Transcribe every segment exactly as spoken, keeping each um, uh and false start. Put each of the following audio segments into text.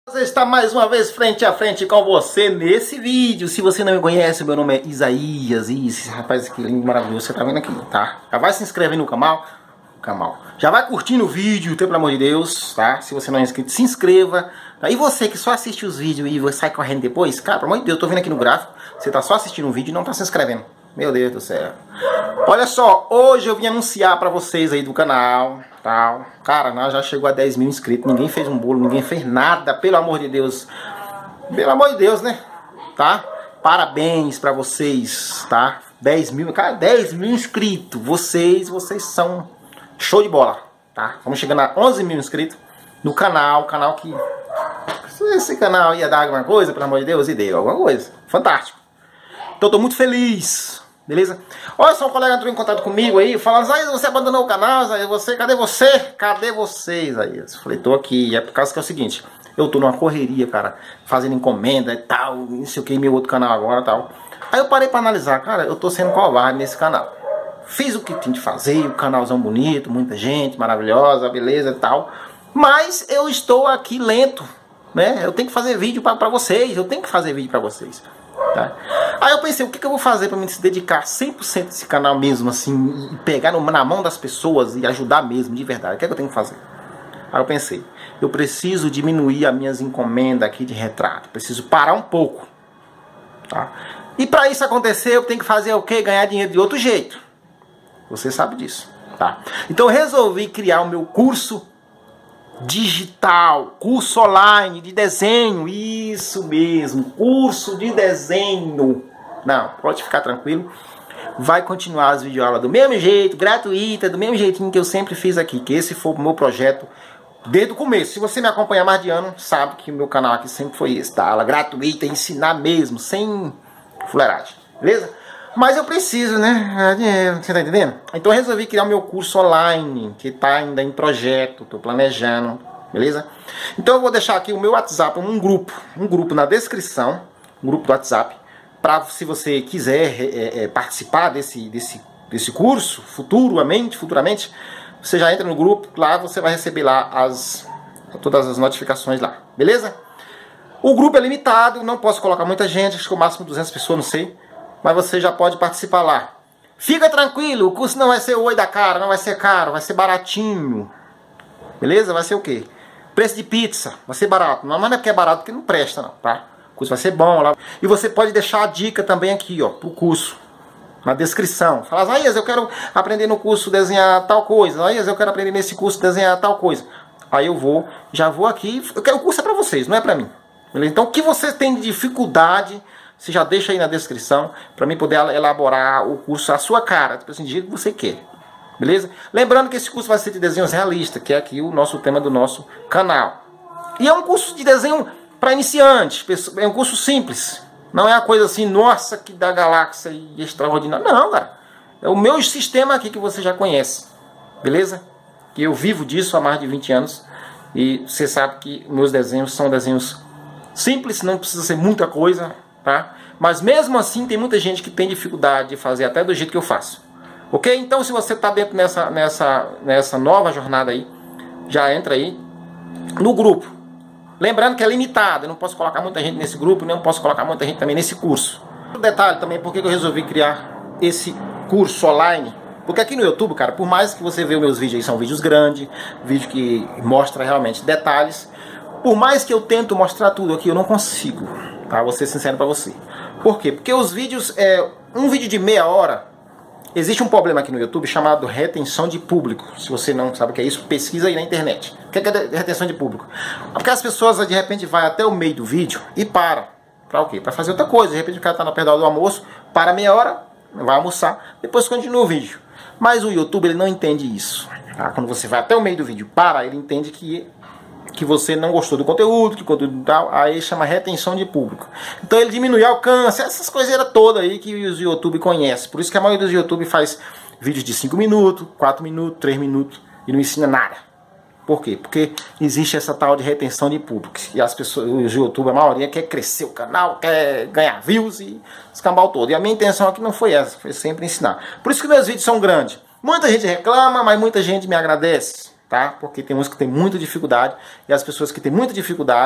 Você está mais uma vez frente a frente com você nesse vídeo. Se você não me conhece, meu nome é Isaías. E esse rapaz aqui lindo, maravilhoso, você tá vendo aqui, tá? Já vai se inscrever no canal, canal. Já vai curtindo o vídeo, pelo amor de Deus, tá? Se você não é inscrito, se inscreva. E você que só assiste os vídeos e sai correndo depois, cara, pelo amor de Deus, eu tô vendo aqui no gráfico, você tá só assistindo um vídeo e não tá se inscrevendo. Meu Deus do céu. Olha só, hoje eu vim anunciar pra vocês aí do canal, tal. Cara, nós já chegou a dez mil inscritos, ninguém fez um bolo, ninguém fez nada, pelo amor de Deus. Pelo amor de Deus, né? Tá? Parabéns pra vocês, tá? dez mil, cara, dez mil inscritos. Vocês, vocês são show de bola, tá? Vamos chegando a onze mil inscritos no canal, canal que... Se esse canal ia dar alguma coisa, pelo amor de Deus, e deu alguma coisa. Fantástico. Então eu tô muito feliz. Beleza? Olha só, um colega entrou em contato comigo aí, falando, Isaías, você abandonou o canal, Isaías, você, cadê você? Cadê você, Isaías? Eu falei, tô aqui, é por causa que é o seguinte, eu tô numa correria, cara, fazendo encomenda e tal, não sei o que, meu outro canal agora e tal. Aí eu parei pra analisar, cara, eu tô sendo covarde nesse canal. Fiz o que tinha de fazer, o canalzão bonito, muita gente, maravilhosa, beleza e tal. Mas eu estou aqui lento, né? Eu tenho que fazer vídeo pra, pra vocês, eu tenho que fazer vídeo pra vocês. Tá? Aí eu pensei, o que, que eu vou fazer para me se dedicar cem por cento a esse canal mesmo, assim, e pegar no, na mão das pessoas e ajudar mesmo, de verdade. O que, é que eu tenho que fazer? Aí eu pensei, eu preciso diminuir as minhas encomendas aqui de retrato, preciso parar um pouco. Tá? E para isso acontecer, eu tenho que fazer o quê? Ganhar dinheiro de outro jeito. Você sabe disso. Tá? Então eu resolvi criar o meu curso digital, curso online de desenho, isso mesmo, curso de desenho. Não, pode ficar tranquilo, vai continuar as videoaulas do mesmo jeito, gratuita, do mesmo jeitinho que eu sempre fiz aqui, que esse foi o meu projeto desde o começo. Se você me acompanha há mais de ano, sabe que o meu canal aqui sempre foi esse, tá? Aula gratuita, ensinar mesmo, sem fuleiragem, beleza? Mas eu preciso, né? Dinheiro, você tá entendendo? Então eu resolvi criar o meu curso online, que tá ainda em projeto, tô planejando, beleza? Então eu vou deixar aqui o meu WhatsApp, um grupo, um grupo na descrição, um grupo do WhatsApp, para se você quiser é, é, participar desse, desse, desse curso, futuramente, futuramente, você já entra no grupo, lá você vai receber lá as, todas as notificações lá, beleza? O grupo é limitado, não posso colocar muita gente, acho que o máximo duzentas pessoas, não sei. Mas você já pode participar lá. Fica tranquilo, o curso não vai ser o oi da cara, não vai ser caro, vai ser baratinho. Beleza? Vai ser o quê? Preço de pizza, vai ser barato. Não, mas não é porque é barato que não presta não, tá? O curso vai ser bom lá. E você pode deixar a dica também aqui, ó, pro curso. Na descrição. Fala, Isaías, eu quero aprender no curso desenhar tal coisa. Isaías, eu quero aprender nesse curso desenhar tal coisa. Aí eu vou, já vou aqui. Eu quero, o curso é pra vocês, não é pra mim. Beleza? Então o que você tem de dificuldade... Você já deixa aí na descrição para mim poder elaborar o curso à sua cara, tipo assim, do jeito que você quer. Beleza? Lembrando que esse curso vai ser de desenhos realistas, que é aqui o nosso tema do nosso canal. E é um curso de desenho para iniciantes, é um curso simples. Não é uma coisa assim, nossa, que da galáxia e extraordinária. Não, cara. É o meu sistema aqui que você já conhece. Beleza? Que eu vivo disso há mais de vinte anos. E você sabe que meus desenhos são desenhos simples, não precisa ser muita coisa. Tá? Mas mesmo assim tem muita gente que tem dificuldade de fazer até do jeito que eu faço. Ok? Então se você está dentro nessa, nessa, nessa nova jornada aí, já entra aí no grupo. Lembrando que é limitado, eu não posso colocar muita gente nesse grupo, nem posso colocar muita gente também nesse curso. Um detalhe também, por que eu resolvi criar esse curso online? Porque aqui no YouTube, cara, por mais que você veja meus vídeos aí, são vídeos grandes, vídeo que mostra realmente detalhes, por mais que eu tento mostrar tudo aqui, eu não consigo. Tá? Vou ser sincero pra você. Por quê? Porque os vídeos, é, um vídeo de meia hora, existe um problema aqui no YouTube chamado retenção de público. Se você não sabe o que é isso, pesquisa aí na internet. O que é retenção de público? Porque as pessoas de repente vai até o meio do vídeo e para. Pra o quê? Pra fazer outra coisa. De repente o cara tá na perda do almoço, para meia hora, vai almoçar, depois continua o vídeo. Mas o YouTube ele não entende isso. Tá? Quando você vai até o meio do vídeo, para, ele entende que... que você não gostou do conteúdo, que conteúdo tal, aí chama retenção de público. Então ele diminui o alcance, essas coiseiras todas aí que os YouTube conhecem. Por isso que a maioria dos YouTube faz vídeos de cinco minutos, quatro minutos, três minutos e não ensina nada. Por quê? Porque existe essa tal de retenção de público. E as pessoas, os YouTube, a maioria quer crescer o canal, quer ganhar views e escambau todo. E a minha intenção aqui não foi essa, foi sempre ensinar. Por isso que meus vídeos são grandes. Muita gente reclama, mas muita gente me agradece. Tá? Porque tem uns que tem muita dificuldade e as pessoas que têm muita dificuldade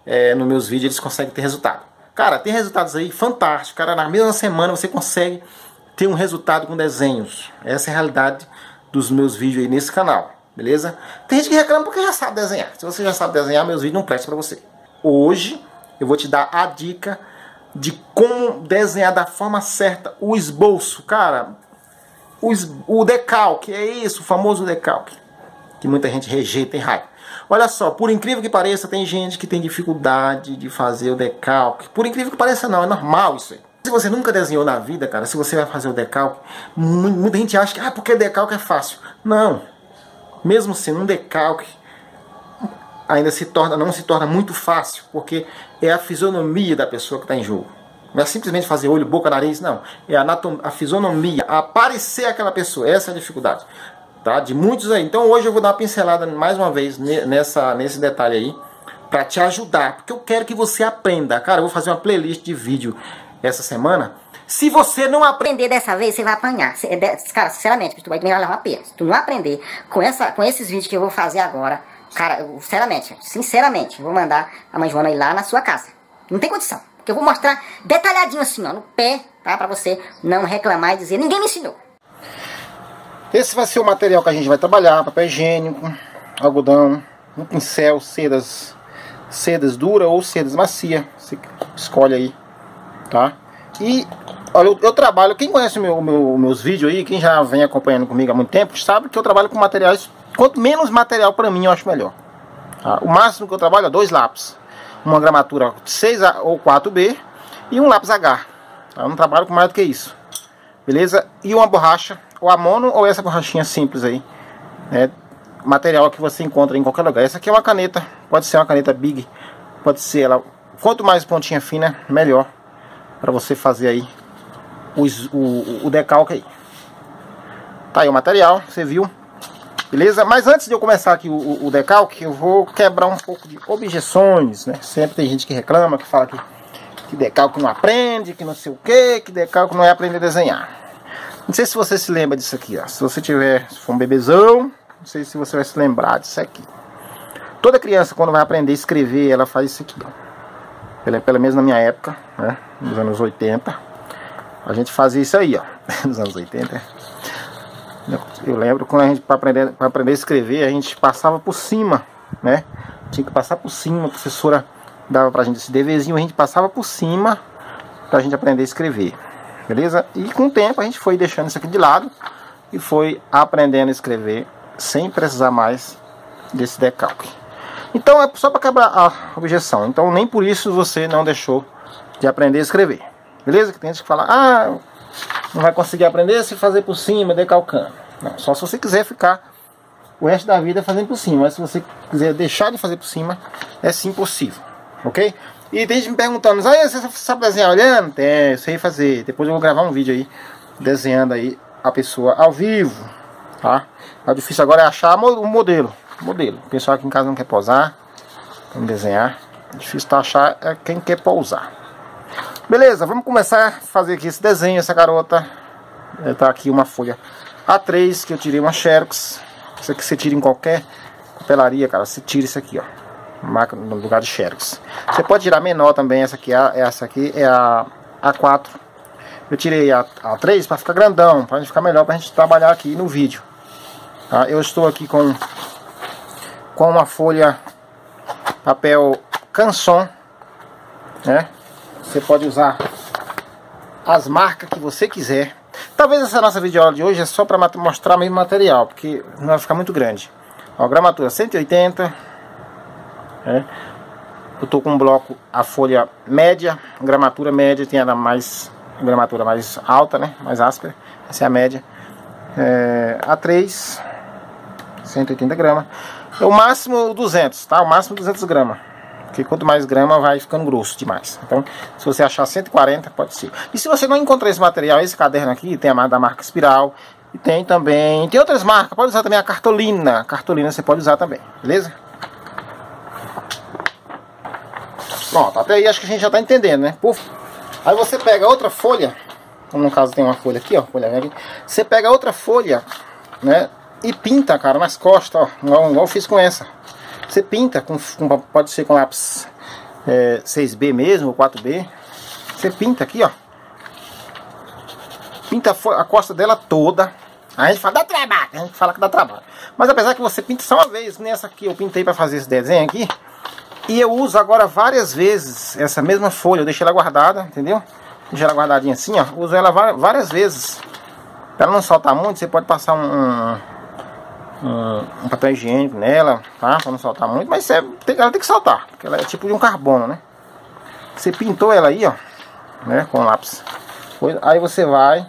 é, nos meus vídeos eles conseguem ter resultado. Cara, tem resultados aí fantásticos. Cara, na mesma semana você consegue ter um resultado com desenhos. Essa é a realidade dos meus vídeos aí nesse canal, beleza? Tem gente que reclama porque já sabe desenhar. Se você já sabe desenhar, meus vídeos não prestam pra você. Hoje eu vou te dar a dica de como desenhar da forma certa o esboço, cara. O, es o decalque, é isso, o famoso decalque, que muita gente rejeita e raiva. Olha só, por incrível que pareça, tem gente que tem dificuldade de fazer o decalque. Por incrível que pareça não, é normal isso aí. Se você nunca desenhou na vida, cara, se você vai fazer o decalque, muita gente acha que, ah, porque decalque é fácil. Não. Mesmo sendo um decalque, ainda se torna, não se torna muito fácil, porque é a fisionomia da pessoa que está em jogo. Não é simplesmente fazer olho, boca, nariz, não. É a, a fisionomia, aparecer aquela pessoa. Essa é a dificuldade, tá? De muitos aí. Então hoje eu vou dar uma pincelada mais uma vez nessa, nesse detalhe aí, para te ajudar, porque eu quero que você aprenda. Cara, eu vou fazer uma playlist de vídeo essa semana. Se você não aprender dessa vez, você vai apanhar. Cara, sinceramente, tu vai levar uma perda. Se tu não aprender com, essa, com esses vídeos que eu vou fazer agora, cara, eu, sinceramente, sinceramente, eu vou mandar a mãe Joana ir lá na sua casa. Não tem condição. Porque eu vou mostrar detalhadinho assim, ó, no pé, tá? Pra você não reclamar e dizer, ninguém me ensinou. Esse vai ser o material que a gente vai trabalhar. Papel higiênico, algodão, um pincel, sedas, sedas dura ou sedas macia. Você escolhe aí, tá? E, olha, eu, eu trabalho, quem conhece meu, meu, meus vídeos aí, quem já vem acompanhando comigo há muito tempo, sabe que eu trabalho com materiais, quanto menos material pra mim eu acho melhor. Tá? O máximo que eu trabalho é dois lápis. Uma gramatura seis ou quatro B e um lápis H. Tá? Eu não trabalho com mais do que isso. Beleza? E uma borracha, ou a mono, ou essa borrachinha simples aí. Né? Material que você encontra em qualquer lugar. Essa aqui é uma caneta, pode ser uma caneta Big, pode ser ela. Quanto mais pontinha fina, melhor. Para você fazer aí os, o, o decalque aí. Tá aí o material, você viu. Beleza? Mas antes de eu começar aqui o, o decalque, eu vou quebrar um pouco de objeções, né? Sempre tem gente que reclama, que fala que, que decalque não aprende, que não sei o que, que decalque não é aprender a desenhar. Não sei se você se lembra disso aqui, ó. Se você tiver, se for um bebezão, não sei se você vai se lembrar disso aqui. Toda criança, quando vai aprender a escrever, ela faz isso aqui, ó. Pelo, pelo menos na minha época, né? Nos anos oitenta, a gente fazia isso aí, ó. Nos anos oitenta, eu lembro quando a gente, para aprender, para aprender a escrever, a gente passava por cima, né? Tinha que passar por cima, a professora dava pra gente esse deverzinho, a gente passava por cima pra gente aprender a escrever, beleza? E com o tempo a gente foi deixando isso aqui de lado e foi aprendendo a escrever sem precisar mais desse decalque. Então é só para quebrar a objeção. Então nem por isso você não deixou de aprender a escrever, beleza? Que tem gente que fala, ah, não vai conseguir aprender se fazer por cima, decalcando. Não, só se você quiser ficar o resto da vida fazendo por cima. Mas se você quiser deixar de fazer por cima, é sim possível, ok? E tem gente me perguntando, ah, você sabe desenhar olhando? É, eu sei fazer. Depois eu vou gravar um vídeo aí, desenhando aí a pessoa ao vivo, tá? O difícil agora é achar o modelo. Modelo. O pessoal aqui em casa não quer pousar, vamos desenhar. O difícil tá achar é quem quer pousar. Beleza, vamos começar a fazer aqui esse desenho. Essa garota, tá aqui uma folha A três que eu tirei uma Xerox. Isso aqui você tira em qualquer papelaria, cara. Você tira isso aqui, ó, marca no lugar de Xerox. Você pode tirar menor também. Essa aqui, essa aqui é a A quatro. Eu tirei a A três para ficar grandão, para ficar melhor para a gente trabalhar aqui no vídeo. Tá? Eu estou aqui com com uma folha papel Canson, né? Você pode usar as marcas que você quiser. Talvez essa nossa videoaula de hoje é só para mostrar o mesmo material, porque não vai ficar muito grande. Ó, gramatura cento e oitenta, né? Eu tô com um bloco, a folha média, gramatura média, tem a mais, a gramatura mais alta, né? Mais áspera. Essa é a média. É, A três, cento e oitenta gramas. É o máximo duzentos, tá? O máximo duzentos gramas. Porque quanto mais grama vai ficando grosso demais. Então, se você achar cento e quarenta, pode ser. E se você não encontrar esse material, esse caderno aqui, tem a da marca Espiral. E tem também, tem outras marcas. Pode usar também a cartolina. A cartolina você pode usar também, beleza? Pronto, até aí acho que a gente já tá entendendo, né? Puf. Aí você pega outra folha, como no caso tem uma folha aqui, ó, folha aqui. Você pega outra folha, né? E pinta, cara, nas costas, ó, igual, igual eu fiz com essa. Você pinta, com, com, pode ser com lápis é, seis B mesmo, ou quatro B, você pinta aqui, ó. Pinta a costa dela toda. A gente fala, dá trabalho, a gente fala que dá trabalho. Mas apesar que você pinta só uma vez, nessa aqui eu pintei para fazer esse desenho aqui. E eu uso agora várias vezes essa mesma folha, eu deixo ela guardada, entendeu? Deixo ela guardadinha assim, ó. Uso ela várias vezes. Para ela não soltar muito, você pode passar um, um, um papel higiênico nela, tá? Para não soltar muito, mas você tem, ela tem que soltar, porque ela é tipo de um carbono, né? Você pintou ela aí, ó, né? Com lápis. Aí você vai.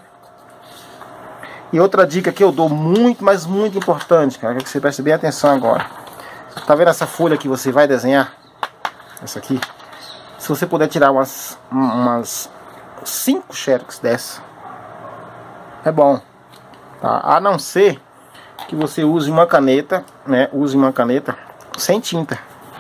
E outra dica que eu dou muito, mas muito importante, cara, que você preste bem atenção agora. Tá vendo essa folha que você vai desenhar? Essa aqui. Se você puder tirar umas umas cinco xerox dessa, é bom, tá? A não ser que você use uma caneta, né? Use uma caneta sem tinta,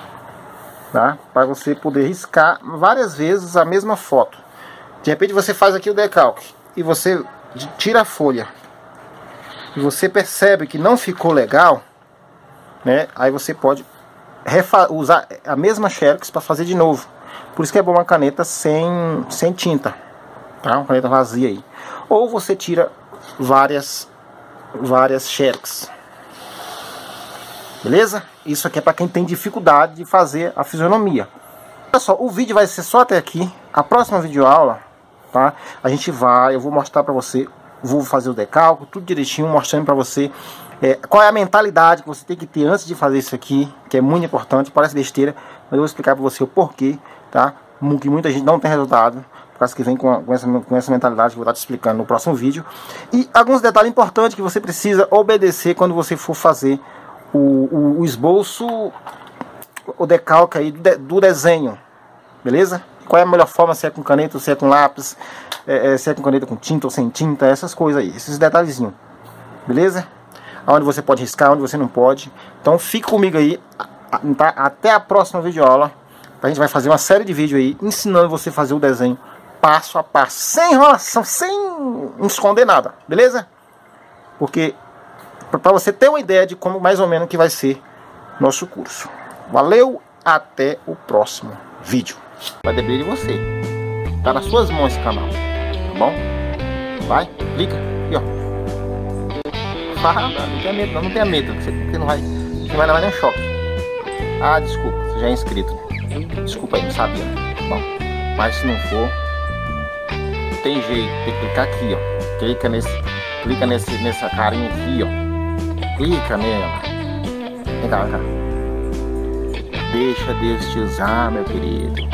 tá? Para você poder riscar várias vezes a mesma foto. De repente você faz aqui o decalque e você tira a folha e você percebe que não ficou legal, né? Aí você pode usar a mesma xerox para fazer de novo. Por isso que é bom uma caneta sem, sem tinta, tá? Uma caneta vazia aí. Ou você tira várias várias xerox. Beleza? Isso aqui é para quem tem dificuldade de fazer a fisionomia. Olha só, o vídeo vai ser só até aqui. A próxima videoaula, tá? A gente vai, eu vou mostrar para você, vou fazer o decalque, tudo direitinho, mostrando para você é, qual é a mentalidade que você tem que ter antes de fazer isso aqui, que é muito importante. Parece besteira, mas eu vou explicar para você o porquê, tá? Que muita gente não tem resultado, por causa que vem com, com, essa, com essa mentalidade que eu vou estar te explicando no próximo vídeo. E alguns detalhes importantes que você precisa obedecer quando você for fazer o, o, o esboço, o decalque aí do, de, do desenho, beleza? Qual é a melhor forma, se é com caneta, se é com lápis, é, é, se é com caneta com tinta ou sem tinta, essas coisas aí, esses detalhezinhos, beleza? Onde você pode riscar, onde você não pode. Então fique comigo aí, tá? Até a próxima videoaula. A gente vai fazer uma série de vídeos aí, ensinando você a fazer o desenho passo a passo, sem enrolação, sem esconder nada, beleza? Porque, para você ter uma ideia de como mais ou menos que vai ser nosso curso. Valeu, até o próximo vídeo. Vai depender de você. Tá nas suas mãos esse canal, tá bom? Vai, clica aqui, ó. Ah, não tenha medo, não, não tenha medo, você, porque não vai, você vai levar nenhum choque. Ah, desculpa, você já é inscrito, né? Desculpa aí, não sabia. Bom, mas se não for, tem jeito, tem que clicar aqui, ó. Clica nesse, clica nesse, nessa carinha aqui, ó. Clica nela. Vem cá, vem cá. Deixa Deus te usar, meu querido.